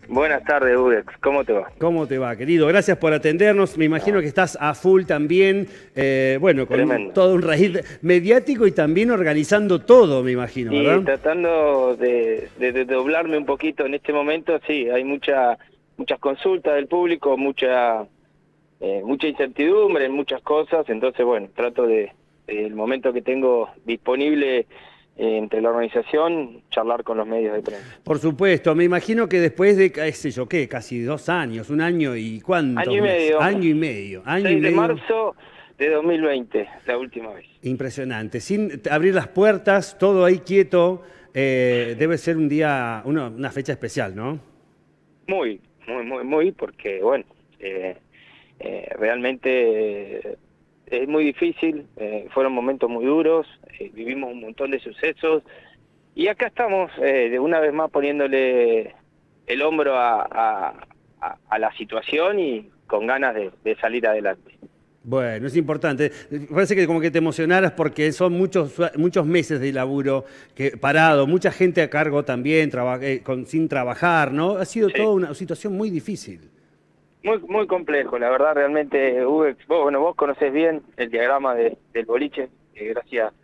Buenas tardes, Udex. ¿Cómo te va? ¿Cómo te va, querido? Gracias por atendernos. Me imagino que estás a full también, bueno, con Tremendo. todo un raíz mediático y también organizando todo, me imagino, Y ¿verdad? tratando de doblarme un poquito en este momento, sí, hay muchas consultas del público, mucha incertidumbre en muchas cosas, entonces, bueno, trato el momento que tengo disponible entre la organización, charlar con los medios de prensa. Por supuesto, me imagino que después de, qué sé yo, ¿qué? Casi 2 años, un año y Año ¿cuántos y meses? medio, Año y 6 de medio. marzo de 2020, la última vez. Impresionante. Sin abrir las puertas, todo ahí quieto, debe ser un día, una fecha especial, ¿no? Muy, porque, bueno, realmente es muy difícil, fueron momentos muy duros, vivimos un montón de sucesos y acá estamos de una vez más poniéndole el hombro a la situación y con ganas de salir adelante. Bueno, es importante. Parece que como que te emocionaras porque son muchos meses de laburo parado, mucha gente a cargo también, sin trabajar, ¿no? Ha sido Sí. toda una situación muy difícil. Muy complejo, la verdad, realmente, Ubex, vos conocés bien el diagrama del boliche, gracias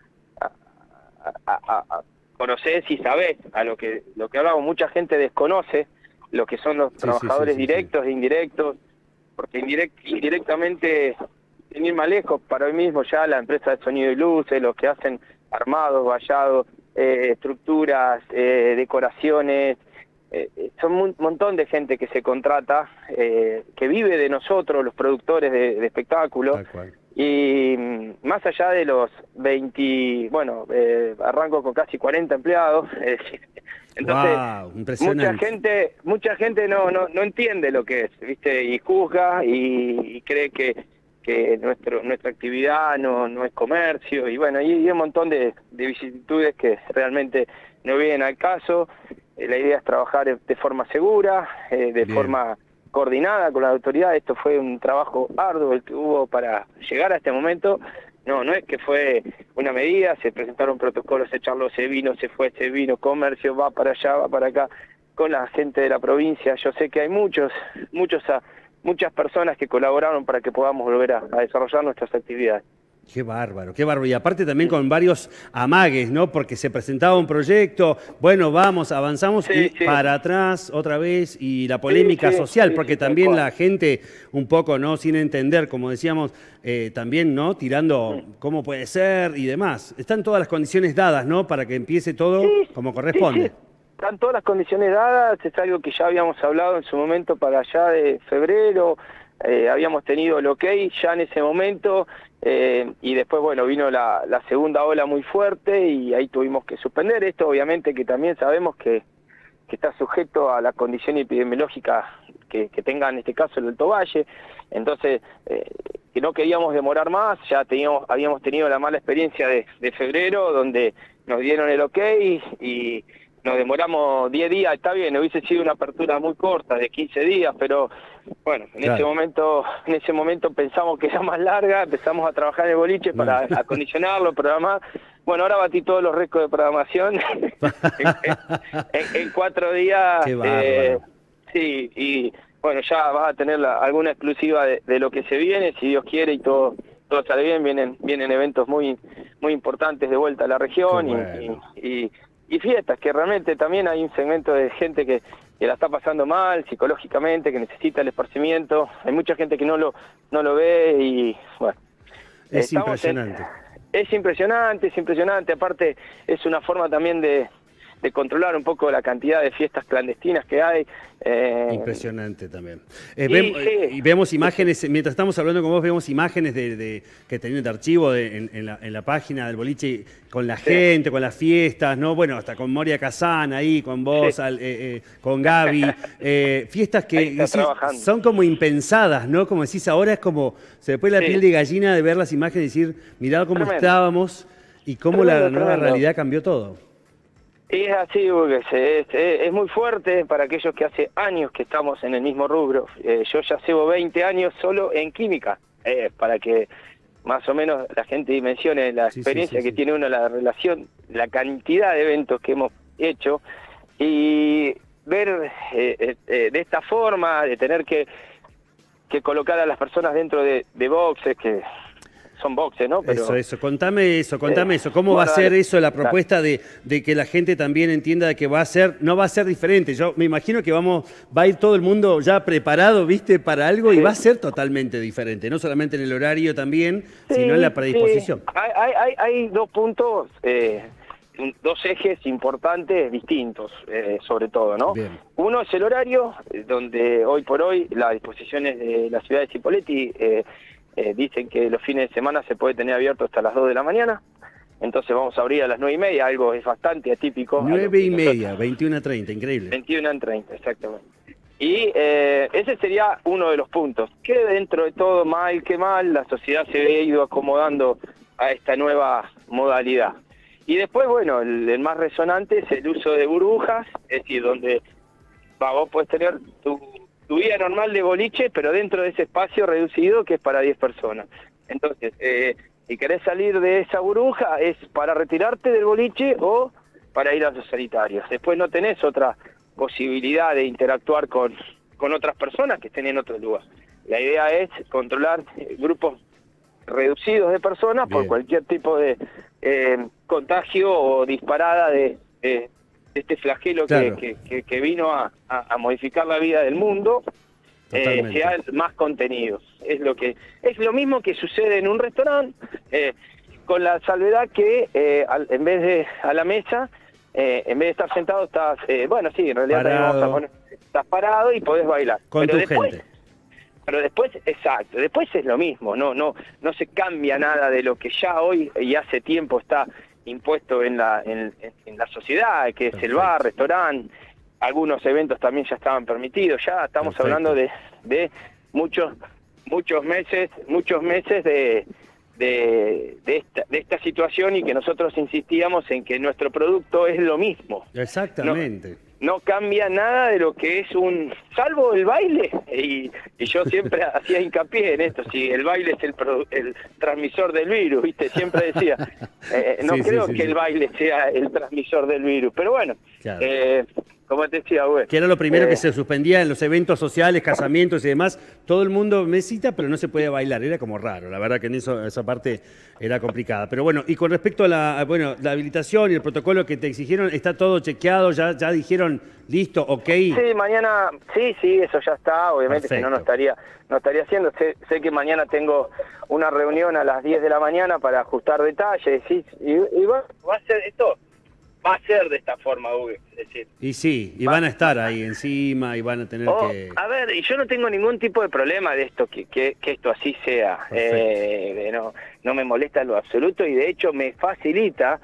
a conocés y sabés a lo que hablamos. Mucha gente desconoce lo que son los trabajadores Sí. directos e indirectos, porque indirectamente, sin ir más lejos, para hoy mismo ya la empresa de sonido y luces, los que hacen armados, vallados, estructuras, decoraciones, son un montón de gente que se contrata, que vive de nosotros, los productores de espectáculos, Tal cual. y más allá de los 20, bueno, arranco con casi 40 empleados, es decir, entonces Wow, impresionante. mucha gente no entiende lo que es, ¿viste? Y juzga y cree que nuestra actividad no es comercio, y bueno, y un montón de vicisitudes que realmente no vienen al caso. La idea es trabajar de forma segura, de Bien. forma coordinada con la autoridad. Esto fue un trabajo arduo el que hubo para llegar a este momento. No es que fue una medida, se presentaron protocolos, se charló, se vino comercio, va para allá, va para acá, con la gente de la provincia. Yo sé que hay muchas personas que colaboraron para que podamos volver a desarrollar nuestras actividades. Qué bárbaro, qué bárbaro. Y aparte también con varios amagues, ¿no? Porque se presentaba un proyecto, bueno, vamos, avanzamos Sí, y para atrás otra vez y la polémica Sí, social, porque tal también cual. la gente un poco, ¿no? Sin entender, como decíamos, también, ¿no? Tirando cómo puede ser y demás. Están todas las condiciones dadas, ¿no? Para que empiece todo como corresponde. Sí. Están todas las condiciones dadas, es algo que ya habíamos hablado en su momento para allá de febrero, habíamos tenido el ok ya en ese momento, y después, bueno, vino la segunda ola muy fuerte y ahí tuvimos que suspender esto, obviamente que también sabemos que está sujeto a la condición epidemiológica que tenga en este caso el Alto Valle, entonces que no queríamos demorar más, ya habíamos tenido la mala experiencia de febrero, donde nos dieron el ok y nos demoramos 10 días, está bien, hubiese sido una apertura muy corta, de 15 días, pero bueno, en ese momento pensamos que era más larga, empezamos a trabajar en el boliche para acondicionarlo, programar. Bueno, ahora batí todos los récords de programación en 4 días. Qué bárbaro. Sí, y bueno, ya vas a tener alguna exclusiva de lo que se viene, si Dios quiere y todo sale bien, vienen eventos muy importantes de vuelta a la región. Qué bueno. Y fiestas, que realmente también hay un segmento de gente que la está pasando mal psicológicamente, que necesita el esparcimiento. Hay mucha gente que no lo ve y bueno. Es impresionante. Es impresionante, aparte es una forma también de controlar un poco la cantidad de fiestas clandestinas que hay. Impresionante también. Y vemos imágenes, mientras estamos hablando con vos, vemos imágenes que tenían de archivo en la página del boliche con la gente, con las fiestas, ¿no? Bueno, hasta con Moria Kazan ahí, con vos, con Gaby. Fiestas que son como impensadas, ¿no? Como decís, ahora es como, se le pone la piel de gallina de ver las imágenes y decir, mirá cómo estábamos y cómo la nueva realidad cambió todo. Es así, porque es muy fuerte para aquellos que hace años que estamos en el mismo rubro. Yo ya llevo 20 años solo en química, para que más o menos la gente dimensione la experiencia que tiene uno, la relación, la cantidad de eventos que hemos hecho. Y ver de esta forma, de tener que colocar a las personas dentro de boxes, que son boxes, ¿no? Pero, contame eso. ¿Cómo va a ser eso la propuesta de que la gente también entienda que no va a ser diferente? Yo me imagino que va a ir todo el mundo ya preparado, ¿viste? Para algo y va a ser totalmente diferente, no solamente en el horario también, sino en la predisposición. Sí. Hay dos puntos, dos ejes importantes distintos, sobre todo, ¿no? Bien. Uno es el horario, donde hoy por hoy las disposiciones de la ciudad de Cipolletti dicen que los fines de semana se puede tener abierto hasta las 2 de la mañana, entonces vamos a abrir a las 9:30, algo es bastante atípico. 9:30, 21:30, increíble. 21:30, exactamente. Y ese sería uno de los puntos, que dentro de todo, mal que mal, la sociedad se ha ido acomodando a esta nueva modalidad. Y después, bueno, el más resonante es el uso de burbujas, es decir, donde vos podés tener tu vida normal de boliche, pero dentro de ese espacio reducido que es para 10 personas. Entonces, si querés salir de esa burbuja, es para retirarte del boliche o para ir a los sanitarios. Después no tenés otra posibilidad de interactuar con otras personas que estén en otro lugar. La idea es controlar grupos reducidos de personas. Bien. Por cualquier tipo de contagio o disparada de este flagelo. Claro. que vino a modificar la vida del mundo, sea más contenidos. Es lo mismo que sucede en un restaurante, con la salvedad que en vez de a la mesa, en vez de estar sentado estás, bueno, sí, en realidad parado. Estás parado y podés bailar. Con tu gente. Pero después, exacto, después es lo mismo, no se cambia nada de lo que ya hoy y hace tiempo está impuesto en la sociedad, que es el bar, restaurante. Algunos eventos también ya estaban permitidos. Ya estamos hablando de muchos meses de esta situación, y que nosotros insistíamos en que nuestro producto es lo mismo. Exactamente. No cambia nada de lo que es salvo el baile, y yo siempre hacía hincapié en esto: si el baile es el transmisor del virus, ¿viste? Siempre decía, no creo que el baile sea el transmisor del virus, pero bueno, claro. Como te decía, güey. Que era lo primero que se suspendía en los eventos sociales, casamientos y demás. Todo el mundo mesita, pero no se podía bailar. Era como raro. La verdad que en esa parte era complicada. Pero bueno, y con respecto a la habilitación y el protocolo que te exigieron, ¿está todo chequeado? ¿Ya dijeron listo, ok? Sí, mañana, sí, eso ya está. Obviamente, si no estaría haciendo. Sé que mañana tengo una reunión a las 10 de la mañana para ajustar detalles. ¿Sí? Y va a ser esto. Va a ser de esta forma, Hugo, es decir... Y sí, y van a estar ahí encima y van a tener que... A ver, y yo no tengo ningún tipo de problema de esto, que esto así sea. No me molesta en lo absoluto, y de hecho me facilita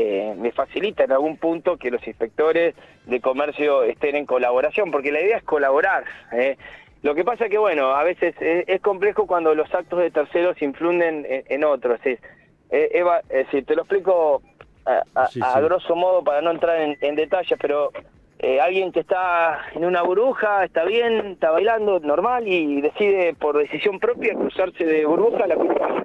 en algún punto que los inspectores de comercio estén en colaboración, porque la idea es colaborar. Lo que pasa que, bueno, a veces es complejo cuando los actos de terceros influyen en otros. Eva, te lo explico... A grosso modo, para no entrar en detalles, pero alguien que está en una burbuja, está bien, está bailando normal y decide por decisión propia cruzarse de burbuja a la culpa.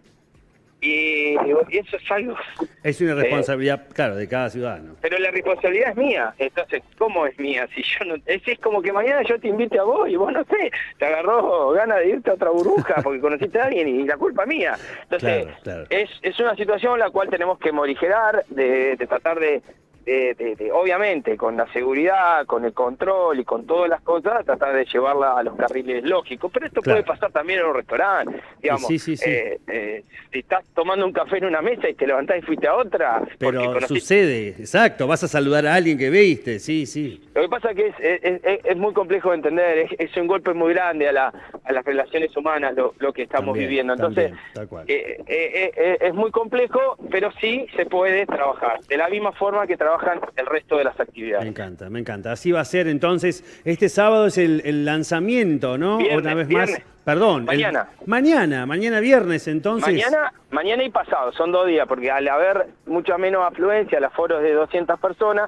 Y eso es algo... Es una responsabilidad, claro, de cada ciudadano. Pero la responsabilidad es mía. Entonces, ¿cómo es mía? Si yo no... Es como que mañana yo te invite a vos y vos, no sé, te agarró ganas de irte a otra burbuja porque conociste a alguien y la culpa es mía. Entonces, claro. Es una situación la cual tenemos que morigerar, de tratar de obviamente, con la seguridad, con el control y con todas las cosas, tratar de llevarla a los carriles lógicos. Pero esto puede pasar también en un restaurante, digamos. Sí. Si estás tomando un café en una mesa y te levantás y fuiste a otra... Pero sucede, exacto, vas a saludar a alguien que viste, sí. Lo que pasa es que es muy complejo de entender, es un golpe muy grande a las relaciones humanas lo que estamos viviendo. Entonces, tal cual. Es muy complejo, pero sí se puede trabajar, de la misma forma que trabajan el resto de las actividades. Me encanta. Así va a ser entonces. Este sábado es el lanzamiento, ¿no? Una vez más. Perdón. Mañana viernes, entonces. Mañana y pasado, son 2 días, porque al haber mucha menos afluencia, el aforo es de 200 personas,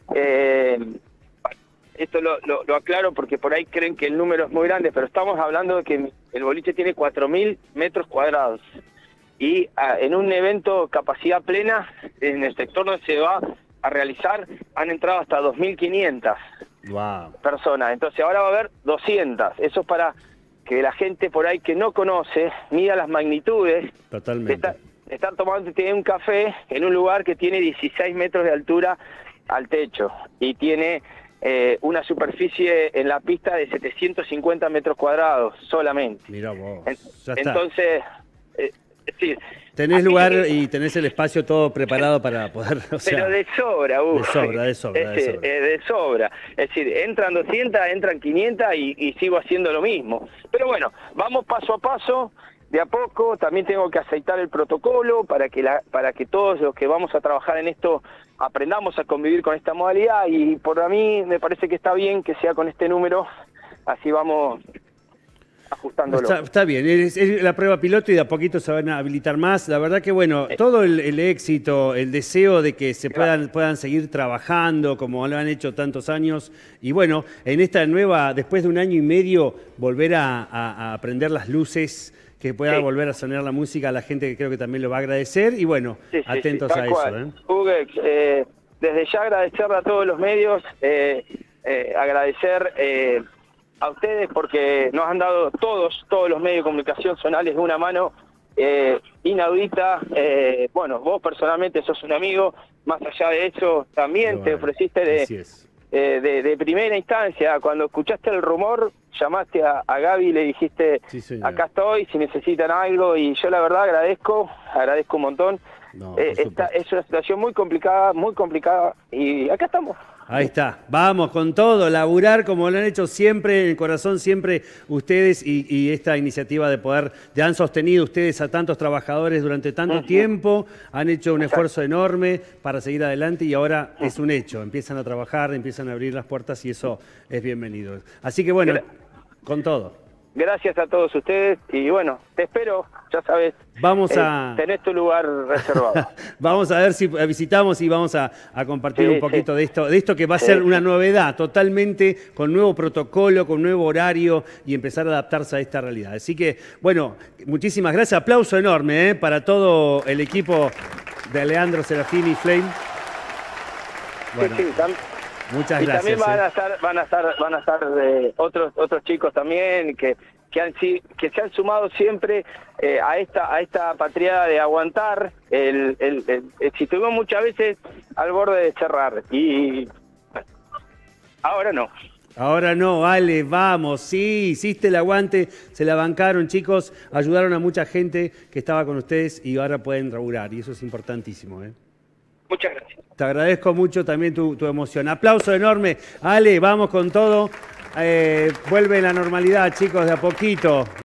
esto lo aclaro porque por ahí creen que el número es muy grande, pero estamos hablando de que el boliche tiene 4.000 metros cuadrados. Y en un evento capacidad plena, en el sector donde se va a realizar, han entrado hasta 2.500. personas. Entonces ahora va a haber 200. Eso es para que la gente por ahí que no conoce mida las magnitudes. Totalmente. Están tomando un café en un lugar que tiene 16 metros de altura al techo y tiene una superficie en la pista de 750 metros cuadrados solamente. Mirá vos, ya está. Entonces, sí, tenés lugar y tenés el espacio todo preparado para poder... pero de sobra, de sobra. Es decir, entran 200, entran 500 y sigo haciendo lo mismo. Pero bueno, vamos paso a paso. De a poco, también tengo que aceitar el protocolo para que todos los que vamos a trabajar en esto aprendamos a convivir con esta modalidad, y por a mí me parece que está bien que sea con este número, así vamos ajustándolo. Está bien, es la prueba piloto y de a poquito se van a habilitar más. La verdad que bueno, todo el éxito, el deseo de que se puedan seguir trabajando como lo han hecho tantos años, y bueno, en esta nueva, después de 1 año y medio, volver a aprender las luces, que pueda volver a sonar la música a la gente, que creo que también lo va a agradecer, y bueno, atentos a eso. Hugues, desde ya agradecerle a todos los medios, agradecer a ustedes porque nos han dado todos los medios de comunicación zonales una mano inaudita. Bueno, vos personalmente sos un amigo, más allá de eso también te ofreciste de primera instancia. Cuando escuchaste el rumor, llamaste a Gaby y le dijiste, acá estoy, si necesitan algo, y yo la verdad agradezco un montón. Esta es una situación muy complicada, y acá estamos. Ahí está, vamos con todo, laburar como lo han hecho siempre, en el corazón siempre ustedes, y esta iniciativa de poder, han sostenido ustedes a tantos trabajadores durante tanto tiempo, han hecho un esfuerzo enorme para seguir adelante, y ahora es un hecho, empiezan a trabajar, empiezan a abrir las puertas, y eso es bienvenido. Así que bueno, con todo. Gracias a todos ustedes, y bueno, te espero, ya sabes, tenés tu lugar reservado. Vamos a ver si visitamos y vamos a compartir un poquito de esto que va a ser una novedad, totalmente, con nuevo protocolo, con nuevo horario, y empezar a adaptarse a esta realidad. Así que, bueno, muchísimas gracias, aplauso enorme para todo el equipo de Leandro Serafini Flame. Bueno. Muchas gracias. Y también van a estar otros chicos también que se han sumado siempre a esta patriada de aguantar. Estuvimos muchas veces al borde de cerrar, y bueno, ahora no. Ahora no, vale, vamos, sí, hiciste el aguante, se la bancaron, chicos, ayudaron a mucha gente que estaba con ustedes, y ahora pueden laburar, y eso es importantísimo, Muchas gracias. Te agradezco mucho también tu emoción. Aplauso enorme. Ale, vamos con todo. Vuelve la normalidad, chicos, de a poquito.